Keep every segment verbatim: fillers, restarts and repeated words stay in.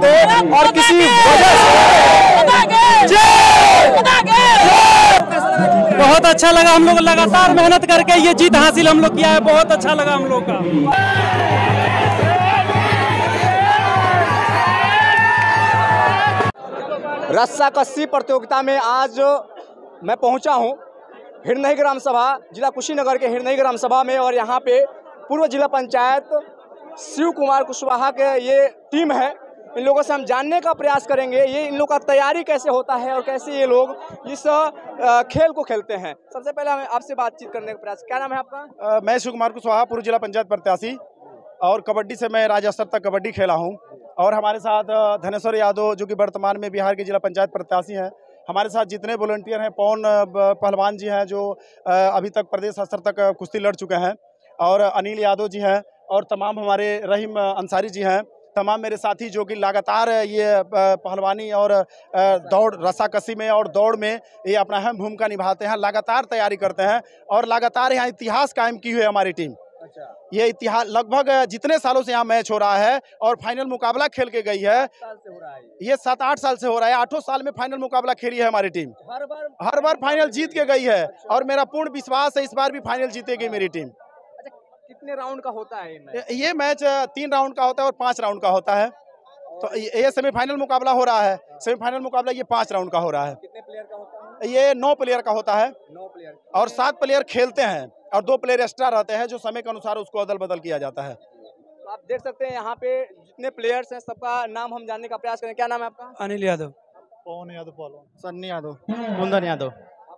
को और किसी वजह से बहुत अच्छा लगा। हम लोग लगातार मेहनत करके ये जीत हासिल हम लोग किया है, बहुत अच्छा लगा हम लोग का। रस्सा कस्सी प्रतियोगिता में आज मैं पहुंचा हूं हिरनई ग्राम सभा, जिला कुशीनगर के हिरनई ग्राम सभा में, और यहां पे पूर्व जिला पंचायत शिव कुमार कुशवाहा के ये टीम है। इन लोगों से हम जानने का प्रयास करेंगे ये इन लोग का तैयारी कैसे होता है और कैसे ये लोग इस खेल को खेलते हैं। सबसे पहले हमें आपसे बातचीत करने का प्रयास। क्या नाम है आपका? आ, मैं शिव कुमार कुशवाहा, पूर्व जिला पंचायत प्रत्याशी, और कबड्डी से मैं राज्य स्तर तक कबड्डी खेला हूँ। और हमारे साथ धनेश्वर यादव जो कि वर्तमान में बिहार के जिला पंचायत प्रत्याशी हैं। हमारे साथ जितने वॉलंटियर हैं, पवन पहलवान जी हैं जो अभी तक प्रदेश स्तर तक कुश्ती लड़ चुके हैं, और अनिल यादव जी हैं, और तमाम हमारे रहीम अंसारी जी हैं, तमाम मेरे साथी जो कि लगातार ये पहलवानी और दौड़ रस्साकसी में और दौड़ में ये अपना अहम भूमिका निभाते हैं, लगातार तैयारी करते हैं, और लगातार यहाँ इतिहास कायम की हुई है हमारी टीम। अच्छा। ये इतिहास लगभग जितने सालों से यहाँ मैच हो रहा है और फाइनल मुकाबला खेल के गई है, साल से हो रहा है ये सात आठ साल से हो रहा है। आठों साल में फाइनल मुकाबला खेली है हमारी टीम, हर बार हर बार फाइनल जीत के गई है। अच्छा। और मेरा पूर्ण विश्वास है इस बार भी फाइनल जीतेगी मेरी टीम। अच्छा, कितने राउंड का होता है ये मैच? ये मैच तीन राउंड का होता है और पाँच राउंड का होता है। तो ये सेमीफाइनल मुकाबला हो रहा है, सेमीफाइनल मुकाबला ये पाँच राउंड का हो रहा है। कितने प्लेयर का होता है? ये नौ प्लेयर का होता है। नौ प्लेयर और सात प्लेयर खेलते हैं और दो प्लेयर एक्स्ट्रा रहते हैं जो समय के अनुसार उसको अदल बदल किया जाता है। तो आप देख सकते हैं यहाँ पे जितने प्लेयर्स हैं सबका नाम हम जानने का प्रयास करें। क्या नाम है आपका? अनिल यादव, पवन यादव, पहलवान सन्नी यादव, कुंदन यादव,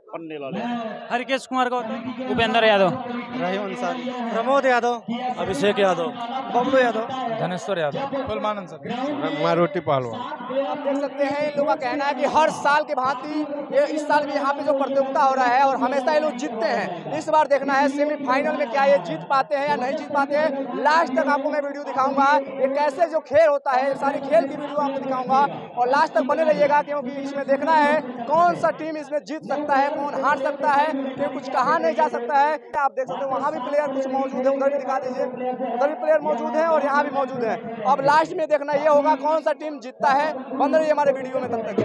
हरकेश कुमार का, उपेंद्र यादव, रहीम अंसारी, प्रमोद यादव, अभिषेक यादव, बबलू यादव, धनेश्वर यादव, सलमान अंसारी, मारुति पहलवान। आप देख सकते हैं इन लोगों का कहना है कि हर साल के भांति ये इस साल भी यहाँ पे जो प्रतियोगिता हो रहा है और हमेशा ये लोग जीतते हैं। इस बार देखना है सेमीफाइनल में क्या ये जीत पाते हैं या नहीं जीत पाते हैं। लास्ट तक आपको मैं वीडियो दिखाऊंगा ये कैसे जो खेल होता है, सारी खेल की वीडियो आपको दिखाऊंगा, और लास्ट तक बने रहिएगा क्योंकि इसमें देखना है कौन सा टीम इसमें जीत सकता है, कौन हार सकता है, कि कुछ कहा नहीं जा सकता है। आप देख सकते हैं वहाँ भी प्लेयर कुछ मौजूद है, उधर भी दिखा दीजिए, उधर भी प्लेयर मौजूद है और यहाँ भी मौजूद है। अब लास्ट में देखना ये होगा कौन सा टीम जीतता है। बन रही है हमारे वीडियो में तब तक।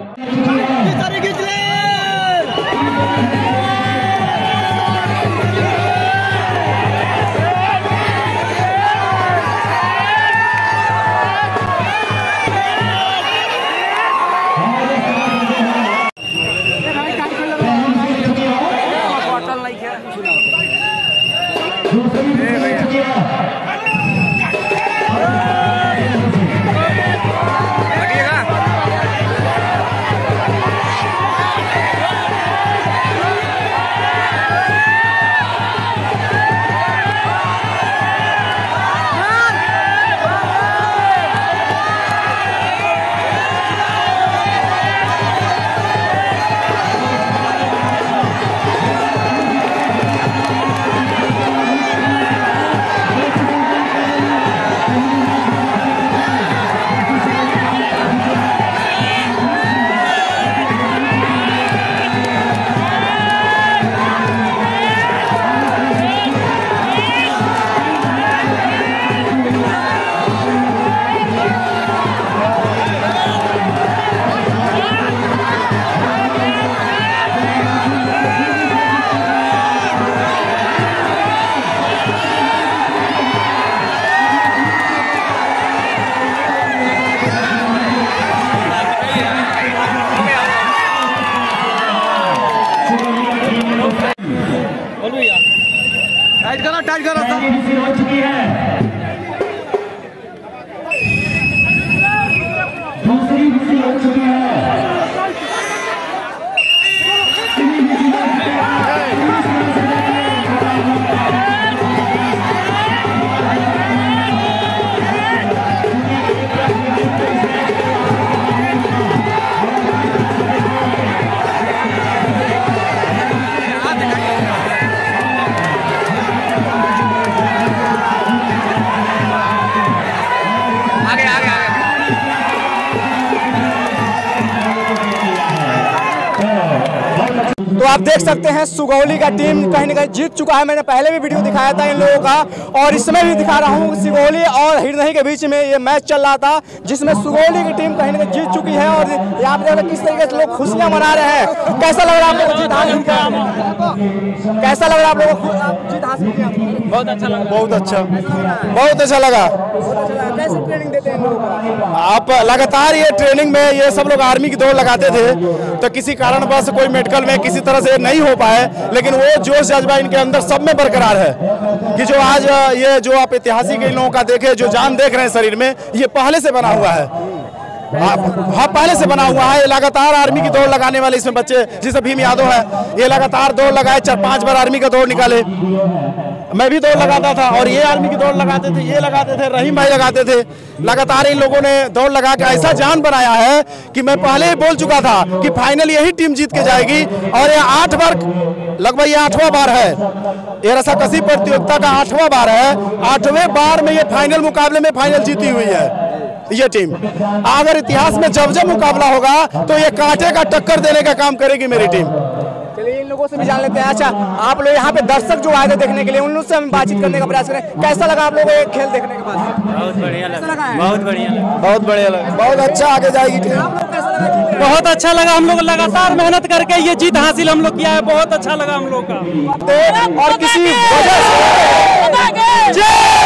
आप देख सकते हैं सुगौली का टीम कहीं ना कहीं जीत चुका है। मैंने पहले भी वीडियो दिखाया था इन लोगों का और इसमें भी दिखा रहा हूँ। सुगौली और हिरनही के बीच में ये मैच चल रहा था जिसमें सुगौली की टीम कहीं ना कहीं जीत चुकी है और यहाँ पे किस तरीके से लोग खुशियाँ मना रहे हैं। कैसा लग रहा है आप लोगों को जीत हासिल किया? कैसा लग रहा है आप लोगों को जीत हासिल किया? बहुत अच्छा लगा। बहुत अच्छा बहुत अच्छा लगा। कैसे ट्रेनिंग देते हैं लोगों को? आप लगातार ये ट्रेनिंग में ये सब लोग आर्मी की दौड़ लगाते थे तो किसी कारणवश कोई मेडिकल में किसी तरह से नहीं हो पाए, लेकिन वो जोश जज्बा इनके अंदर सब में बरकरार है कि जो आज ये जो आप ऐतिहासिक इन लोगों का देखे, जो जान देख रहे हैं शरीर में, ये पहले से बना हुआ है। हाँ पहले से बना हुआ है। लगातार आर्मी की दौड़ लगाने वाले इसमें बच्चे जैसे भीम यादव है, ये लगातार दौड़ लगाए, चार पांच बार आर्मी का दौड़ निकाले। मैं भी दौड़ लगाता था और ये आर्मी की दौड़ लगाते थे, ये लगाते थे, रहीम भाई लगाते थे। लगातार इन लोगों ने दौड़ लगा के ऐसा जान बनाया है कि मैं पहले ही बोल चुका था कि फाइनल यही टीम जीत के जाएगी और ये आठ बार, लगभग ये आठवां बार है, ये रस्साकशी प्रतियोगिता का आठवां बार है। आठवें बार में ये फाइनल मुकाबले में फाइनल जीती हुई है ये टीम। अगर इतिहास में जब जब मुकाबला होगा तो ये कांटे का टक्कर देने का काम करेगी मेरी टीम। चलिए इन लोगों से भी जान लेते हैं। अच्छा, आप लोग यहाँ पे दर्शक जो आए थे देखने के लिए, उन लोगों से हम बातचीत करने का प्रयास करें। कैसा लगा आप लोगों को ये खेल देखने के बाद? बहुत बढ़िया लगा, है? बहुत बढ़िया लगा, बहुत बढ़िया लगा, बहुत अच्छा आगे जाएगी टीम। आप लोग कैसा लगा? बहुत अच्छा लगा। हम लोग लगातार मेहनत करके ये जीत हासिल हम लोग किया है। बहुत अच्छा लगा हम लोग का। और किसी वजह से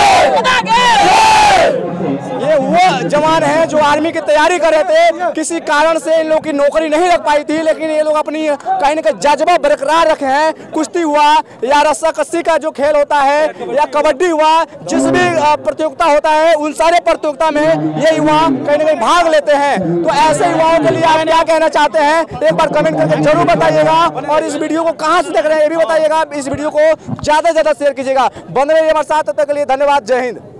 ये वो जवान हैं जो आर्मी की तैयारी कर रहे थे, किसी कारण से इन लोगों की नौकरी नहीं लग पाई थी, लेकिन ये लोग अपनी कहीं ना कहीं जज्बा बरकरार रखे हैं। कुश्ती हुआ या रस्साकशी का जो खेल होता है या कबड्डी हुआ, जिस भी प्रतियोगिता होता है उन सारे प्रतियोगिता में ये युवा कहीं ना कहीं भाग लेते हैं। तो ऐसे युवाओं के लिए आप क्या कहना चाहते हैं, एक बार कमेंट करके जरूर बताइएगा और इस वीडियो को कहाँ से देख रहे हैं ये भी बताइएगा। इस वीडियो को ज्यादा से ज्यादा शेयर कीजिएगा। बंद रहिए हमारे साथ, तब तक के लिए धन्यवाद। जय हिंद।